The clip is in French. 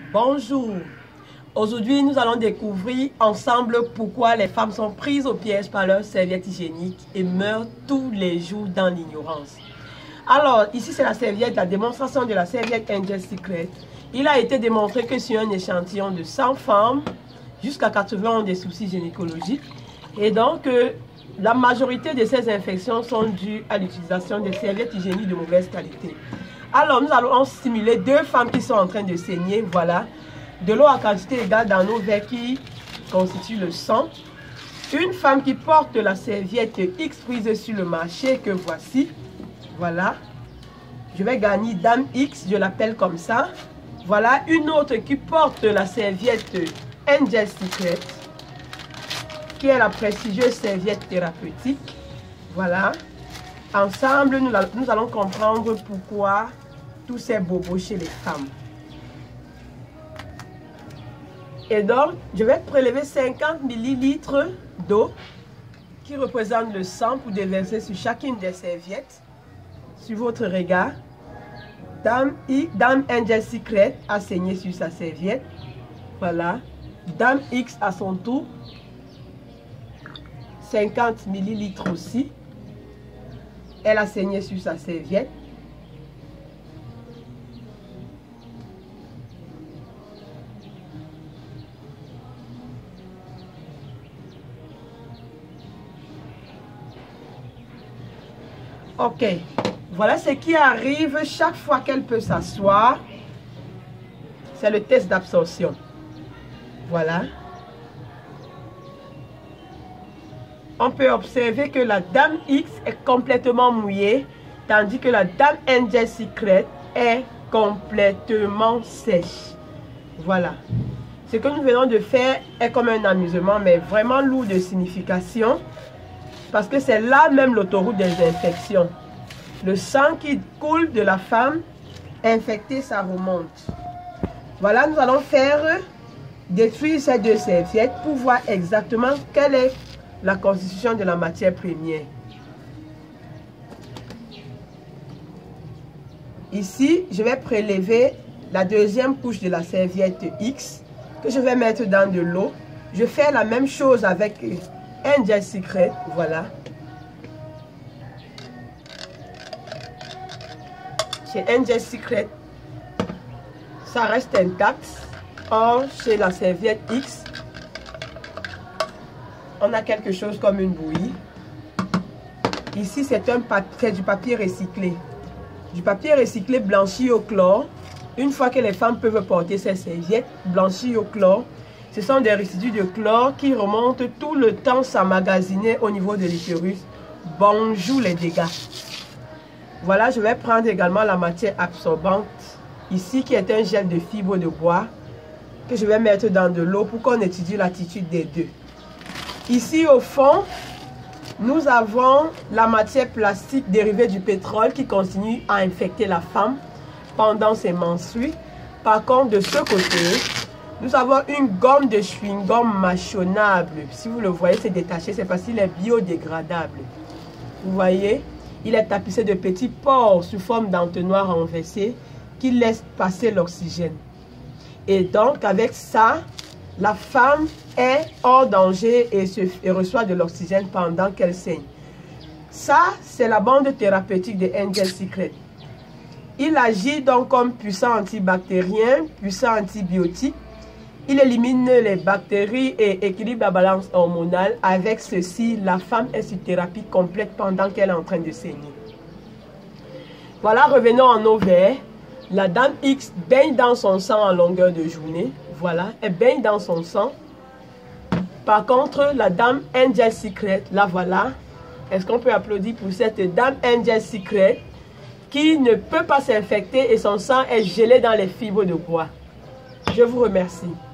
Bonjour. Aujourd'hui, nous allons découvrir ensemble pourquoi les femmes sont prises au piège par leurs serviettes hygiéniques et meurent tous les jours dans l'ignorance. Alors, ici, c'est la démonstration de la serviette Angel Secret. Il a été démontré que sur un échantillon de 100 femmes, jusqu'à 80 ont des soucis gynécologiques. Et donc, la majorité de ces infections sont dues à l'utilisation des serviettes hygiéniques de mauvaise qualité. Alors, nous allons simuler deux femmes qui sont en train de saigner. Voilà. De l'eau à quantité égale dans nos verres qui constituent le sang. Une femme qui porte la serviette X prise sur le marché que voici. Voilà. Je vais gagner Dame X, je l'appelle comme ça. Voilà. Une autre qui porte la serviette Angel Secret, qui est la prestigieuse serviette thérapeutique. Voilà. Ensemble, nous allons comprendre pourquoi tous ces bobos chez les femmes. Et donc, je vais prélever 50 ml d'eau qui représente le sang pour déverser sur chacune des serviettes. Sur votre regard, Dame Angel Secret a saigné sur sa serviette. Voilà. Dame X à son tour. 50 ml aussi. Elle a saigné sur sa serviette. Ok, voilà ce qui arrive chaque fois qu'elle peut s'asseoir. C'est le test d'absorption. Voilà. On peut observer que la Dame X est complètement mouillée, tandis que la Dame Angel Secret est complètement sèche. Voilà. Ce que nous venons de faire est comme un amusement, mais vraiment lourd de signification. Parce que c'est là même l'autoroute des infections. Le sang qui coule de la femme infectée, ça remonte. Voilà, nous allons faire détruire ces deux serviettes pour voir exactement quelle est la constitution de la matière première. Ici, je vais prélever la deuxième couche de la serviette X que je vais mettre dans de l'eau. Je fais la même chose avec Angel Secret, voilà. Chez Angel Secret, ça reste intact. Or, chez la serviette X, on a quelque chose comme une bouillie. Ici, c'est du papier recyclé. Du papier recyclé blanchi au chlore. Une fois que les femmes peuvent porter ces serviettes blanchies au chlore, ce sont des résidus de chlore qui remontent tout le temps s'emmagasiner au niveau de l'utérus. Bonjour les dégâts. Voilà, je vais prendre également la matière absorbante, ici qui est un gel de fibre de bois, que je vais mettre dans de l'eau pour qu'on étudie l'attitude des deux. Ici au fond, nous avons la matière plastique dérivée du pétrole qui continue à infecter la femme pendant ses menstrues. Par contre, de ce côté, nous avons une gomme de chewing-gum mâchonnable. Si vous le voyez, c'est détaché, c'est parce qu'il est biodégradable. Vous voyez, il est tapissé de petits pores sous forme d'entonnoir renversé qui laissent passer l'oxygène. Et donc, avec ça, la femme est hors danger et reçoit de l'oxygène pendant qu'elle saigne. Ça, c'est la bande thérapeutique de Angel Secret. Il agit donc comme puissant antibactérien, puissant antibiotique. Il élimine les bactéries et équilibre la balance hormonale. Avec ceci, la femme est sur thérapie complète pendant qu'elle est en train de saigner. Voilà, revenons en nos verres. La Dame X baigne dans son sang en longueur de journée. Voilà, elle baigne dans son sang. Par contre, la Dame Angel Secret, la voilà. Est-ce qu'on peut applaudir pour cette Dame Angel Secret qui ne peut pas s'infecter et son sang est gelé dans les fibres de bois? Je vous remercie.